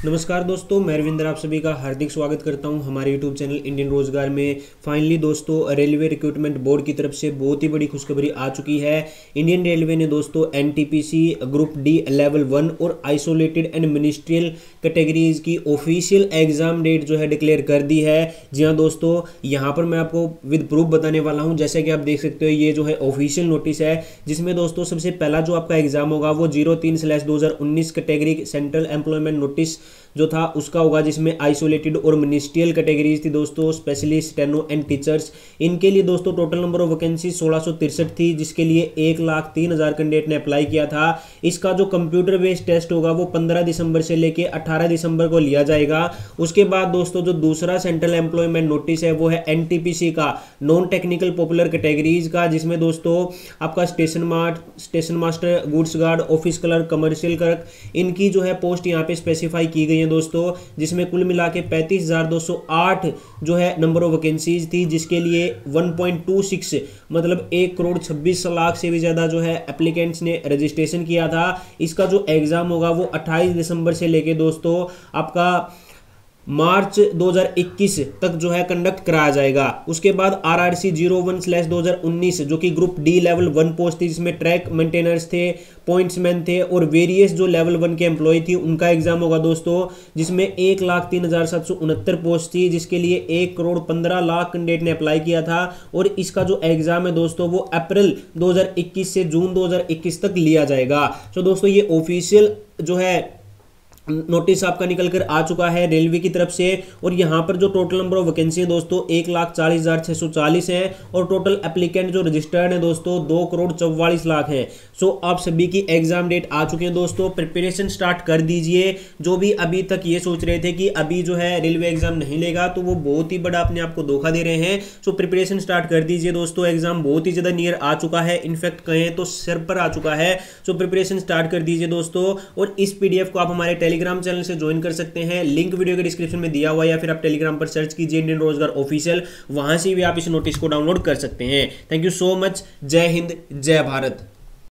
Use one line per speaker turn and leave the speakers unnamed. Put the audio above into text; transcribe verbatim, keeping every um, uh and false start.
नमस्कार दोस्तों, मैं रविंद्र आप सभी का हार्दिक स्वागत करता हूं हमारे यूट्यूब चैनल इंडियन रोजगार में। फाइनली दोस्तों रेलवे रिक्रूटमेंट बोर्ड की तरफ से बहुत ही बड़ी खुशखबरी आ चुकी है। इंडियन रेलवे ने दोस्तों NTPC group D level one और आइसोलेटेड एंड मिनिस्ट्रियल कैटेगरीज की ऑफिशियल एग्जाम डेट जो है डिक्लेयर कर दी है। जी हाँ दोस्तों, यहाँ पर मैं आपको विद प्रूफ बताने वाला हूँ। जैसे कि आप देख सकते हो, ये जो है ऑफिशियल नोटिस है, जिसमें दोस्तों सबसे पहला जो आपका एग्जाम होगा वो जीरो तीन स्लैश दो हजार उन्नीस कैटेगरी सेंट्रल एम्प्लॉयमेंट नोटिस जो था उसका होगा, जिसमें आइसोलेटेड और मिनिस्ट्रियल कैटेगरीज थी दोस्तों, स्पेशलिस्ट स्टेनो एंड टीचर्स। इनके लिए दोस्तों टोटल नंबर ऑफ वैकेंसी सोलह सौ तिरसठ थी, जिसके लिए एक लाख तीन हजार कैंडिडेट ने अप्लाई किया था। इसका जो कंप्यूटर बेस्ड टेस्ट होगा वो पंद्रह दिसंबर से लेके अठारह दिसंबर को लिया जाएगा। उसके बाद दोस्तों जो दूसरा सेंट्रल एम्प्लॉयमेंट नोटिस है वो है एनटीपीसी का, नॉन टेक्निकल पॉपुलर कैटेगरीज का, जिसमें दोस्तों आपका station mart station master, goods guard, office clerk, commercial clerk, इनकी जो है पोस्ट यहाँ पे स्पेसिफाई की गई दोस्तों, जिसमें कुल मिला के पैंतीस हजार दो सौ आठ जो है नंबर ऑफ वैकेंसीज थी, जिसके लिए वन पॉइंट टू सिक्स मतलब एक करोड़ छब्बीस लाख से भी ज्यादा जो है एप्लीकेंट्स ने रजिस्ट्रेशन किया था। इसका जो एग्जाम होगा वो अट्ठाईस दिसंबर से लेके दोस्तों आपका मार्च दो हज़ार इक्कीस तक जो है कंडक्ट कराया जाएगा। उसके बाद आरआरसी जीरो वन स्लैश दो हजार उन्नीस जो कि group D level one post थी, जिसमें ट्रैक मेंटेनर्स थे, पॉइंट्समैन थे और वेरियस जो लेवल वन के एम्प्लॉय थी, उनका एग्जाम होगा दोस्तों, जिसमें एक लाख तीन हजार सात सौ उनहत्तर पोस्ट थी, जिसके लिए एक करोड़ पंद्रह लाख कैंडिडेट ने अप्लाई किया था। और इसका जो एग्जाम है दोस्तों वो अप्रैल दो हजार इक्कीस से जून दो हजार इक्कीस तक लिया जाएगा। तो दोस्तों ये ऑफिशियल जो है नोटिस आपका निकल कर आ चुका है रेलवे की तरफ से। और यहाँ पर जो टोटल नंबर ऑफ वैकेंसी है दोस्तों एक लाख चालीस हजार छह सौ चालीस है और टोटल एप्लीकेंट जो रजिस्टर्ड है दोस्तों दो करोड़ चौवालीस लाख है। सो आप सभी की एग्जाम डेट आ चुके हैं दोस्तों, प्रिपरेशन स्टार्ट कर दीजिए। जो भी अभी तक ये सोच रहे थे कि अभी जो है रेलवे एग्जाम नहीं लेगा, तो वो बहुत ही बड़ा अपने आप को धोखा दे रहे हैं। सो प्रिपरेशन स्टार्ट कर दीजिए दोस्तों, एग्जाम बहुत ही ज्यादा नियर आ चुका है, इनफैक्ट कहें तो सिर पर आ चुका है। सो प्रिपरेशन स्टार्ट कर दीजिए दोस्तों। और इस पीडीएफ को आप हमारे टेलीग्राम चैनल से ज्वाइन कर सकते हैं, लिंक वीडियो के डिस्क्रिप्शन में दिया हुआ है, या फिर आप टेलीग्राम पर सर्च कीजिए इंडियन रोजगार ऑफिशियल, वहां से भी आप इस नोटिस को डाउनलोड कर सकते हैं। Thank you so much. जय हिंद, जय भारत।